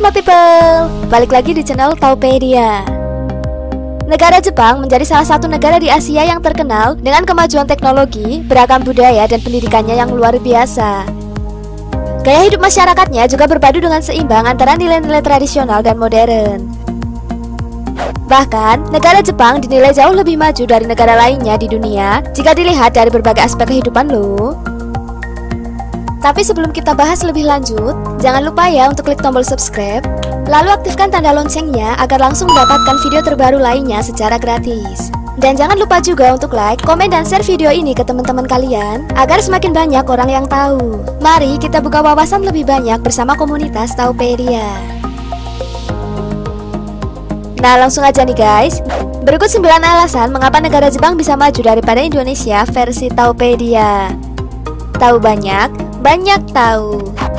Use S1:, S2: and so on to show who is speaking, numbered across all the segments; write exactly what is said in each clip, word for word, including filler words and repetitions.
S1: smart people, balik lagi di channel Taupedia. Negara Jepang menjadi salah satu negara di Asia yang terkenal dengan kemajuan teknologi, beragam budaya, dan pendidikannya yang luar biasa. Gaya hidup masyarakatnya juga berpadu dengan seimbang antara nilai-nilai tradisional dan modern. Bahkan, negara Jepang dinilai jauh lebih maju dari negara lainnya di dunia jika dilihat dari berbagai aspek kehidupan loh. Tapi sebelum kita bahas lebih lanjut, jangan lupa ya untuk klik tombol subscribe, lalu aktifkan tanda loncengnya agar langsung mendapatkan video terbaru lainnya secara gratis. Dan jangan lupa juga untuk like, komen, dan share video ini ke teman-teman kalian agar semakin banyak orang yang tahu. Mari kita buka wawasan lebih banyak bersama komunitas Taupedia. Nah, langsung aja nih guys. Berikut sembilan alasan mengapa negara Jepang bisa maju daripada Indonesia versi Taupedia. Tahu banyak, banyak tahu.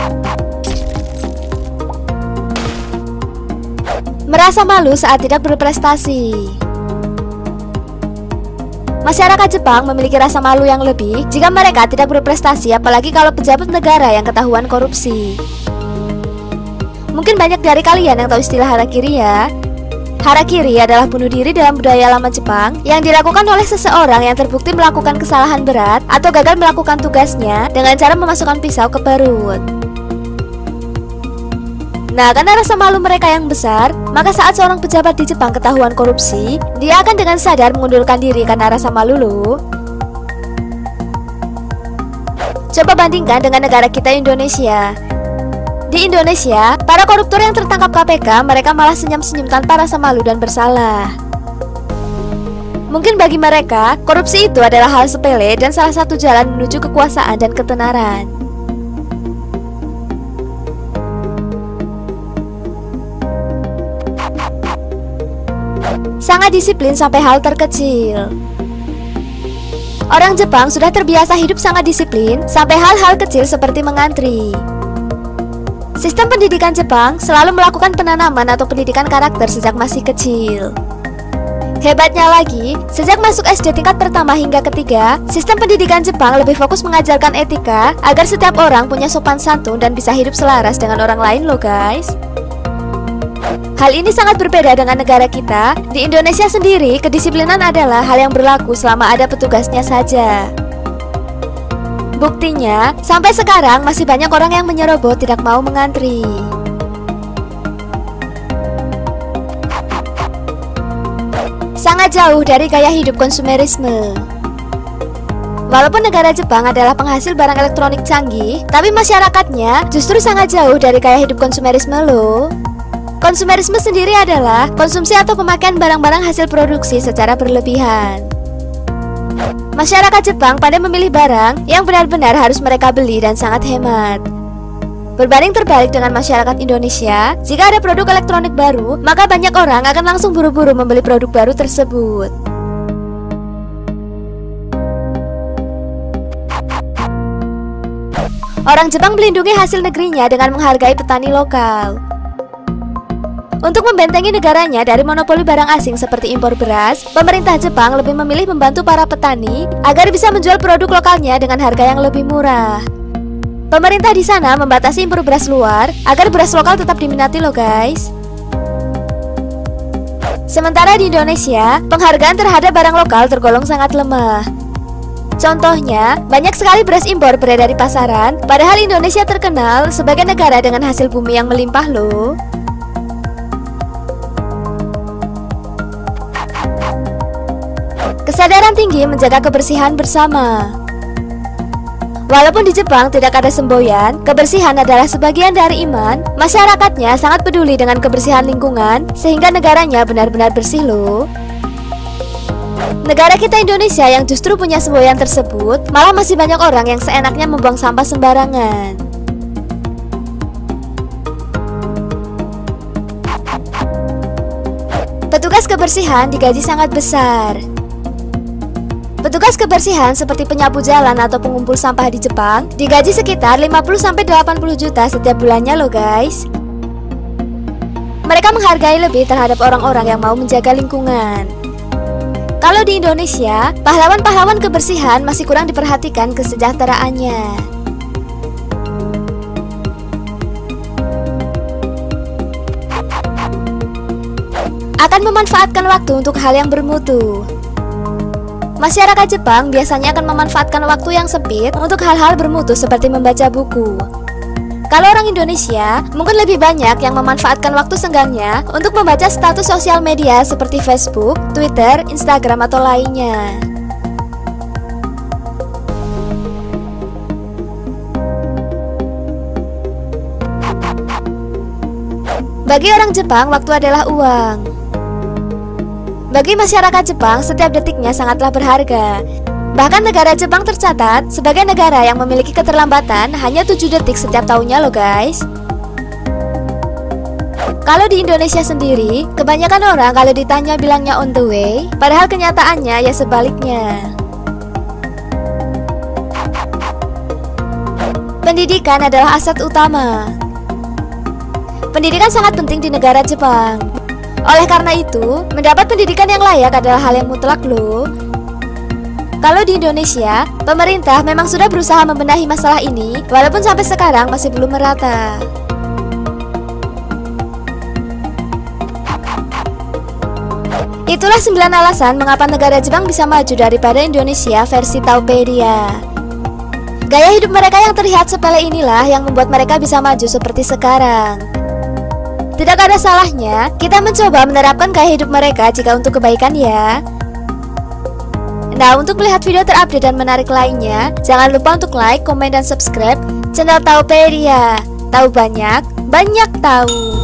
S1: Merasa malu saat tidak berprestasi. Masyarakat Jepang memiliki rasa malu yang lebih jika mereka tidak berprestasi, apalagi kalau pejabat negara yang ketahuan korupsi. Mungkin banyak dari kalian yang tahu istilah harakiri ya. Harakiri adalah bunuh diri dalam budaya lama Jepang yang dilakukan oleh seseorang yang terbukti melakukan kesalahan berat atau gagal melakukan tugasnya dengan cara memasukkan pisau ke perut. Nah, karena rasa malu mereka yang besar, maka saat seorang pejabat di Jepang ketahuan korupsi, dia akan dengan sadar mengundurkan diri karena rasa malu loh. Coba bandingkan dengan negara kita Indonesia. Di Indonesia, para koruptor yang tertangkap K P K, mereka malah senyum-senyum tanpa rasa malu dan bersalah. Mungkin bagi mereka, korupsi itu adalah hal sepele dan salah satu jalan menuju kekuasaan dan ketenaran. Sangat disiplin sampai hal terkecil. Orang Jepang sudah terbiasa hidup sangat disiplin sampai hal-hal kecil seperti mengantri. Sistem pendidikan Jepang selalu melakukan penanaman atau pendidikan karakter sejak masih kecil. Hebatnya lagi, sejak masuk S D tingkat pertama hingga ketiga, sistem pendidikan Jepang lebih fokus mengajarkan etika agar setiap orang punya sopan santun dan bisa hidup selaras dengan orang lain loh guys. Hal ini sangat berbeda dengan negara kita. Di Indonesia sendiri, kedisiplinan adalah hal yang berlaku selama ada petugasnya saja. Buktinya, sampai sekarang masih banyak orang yang menyerobot tidak mau mengantri. Sangat jauh dari gaya hidup konsumerisme. Walaupun negara Jepang adalah penghasil barang elektronik canggih, tapi masyarakatnya justru sangat jauh dari gaya hidup konsumerisme loh. Konsumerisme sendiri adalah konsumsi atau pemakaian barang-barang hasil produksi secara berlebihan. Masyarakat Jepang pandai memilih barang yang benar-benar harus mereka beli dan sangat hemat. Berbanding terbalik dengan masyarakat Indonesia, jika ada produk elektronik baru, maka banyak orang akan langsung buru-buru membeli produk baru tersebut. Orang Jepang melindungi hasil negerinya dengan menghargai petani lokal. Untuk membentengi negaranya dari monopoli barang asing seperti impor beras, pemerintah Jepang lebih memilih membantu para petani agar bisa menjual produk lokalnya dengan harga yang lebih murah. Pemerintah di sana membatasi impor beras luar agar beras lokal tetap diminati loh guys. Sementara di Indonesia, penghargaan terhadap barang lokal tergolong sangat lemah. Contohnya, banyak sekali beras impor beredar di pasaran, padahal Indonesia terkenal sebagai negara dengan hasil bumi yang melimpah loh. Kesadaran tinggi menjaga kebersihan bersama. Walaupun di Jepang tidak ada semboyan, kebersihan adalah sebagian dari iman. Masyarakatnya sangat peduli dengan kebersihan lingkungan, sehingga negaranya benar-benar bersih loh. Negara kita Indonesia yang justru punya semboyan tersebut, malah masih banyak orang yang seenaknya membuang sampah sembarangan. Petugas kebersihan digaji sangat besar. Petugas kebersihan seperti penyapu jalan atau pengumpul sampah di Jepang digaji sekitar lima puluh sampai delapan puluh juta setiap bulannya loh guys. Mereka menghargai lebih terhadap orang-orang yang mau menjaga lingkungan. Kalau di Indonesia, pahlawan-pahlawan kebersihan masih kurang diperhatikan kesejahteraannya. akan memanfaatkan waktu untuk hal yang bermutu. Masyarakat Jepang biasanya akan memanfaatkan waktu yang sempit untuk hal-hal bermutu seperti membaca buku. Kalau orang Indonesia, mungkin lebih banyak yang memanfaatkan waktu senggangnya untuk membaca status sosial media seperti Facebook, Twitter, Instagram, atau lainnya. Bagi orang Jepang, waktu adalah uang. Bagi masyarakat Jepang, setiap detiknya sangatlah berharga. Bahkan negara Jepang tercatat sebagai negara yang memiliki keterlambatan hanya tujuh detik setiap tahunnya loh guys. Kalau di Indonesia sendiri, kebanyakan orang kalau ditanya bilangnya on the way, padahal kenyataannya ya sebaliknya. Pendidikan adalah aset utama. Pendidikan sangat penting di negara Jepang. Oleh karena itu, mendapat pendidikan yang layak adalah hal yang mutlak loh. Kalau di Indonesia, pemerintah memang sudah berusaha membenahi masalah ini, walaupun sampai sekarang masih belum merata. Itulah sembilan alasan mengapa negara Jepang bisa maju daripada Indonesia versi Taupedia. Gaya hidup mereka yang terlihat sepele inilah yang membuat mereka bisa maju seperti sekarang. Tidak ada salahnya kita mencoba menerapkan gaya hidup mereka jika untuk kebaikan ya. Nah, untuk melihat video terupdate dan menarik lainnya, jangan lupa untuk like, komen, dan subscribe channel Taupedia. Tahu banyak, banyak tahu.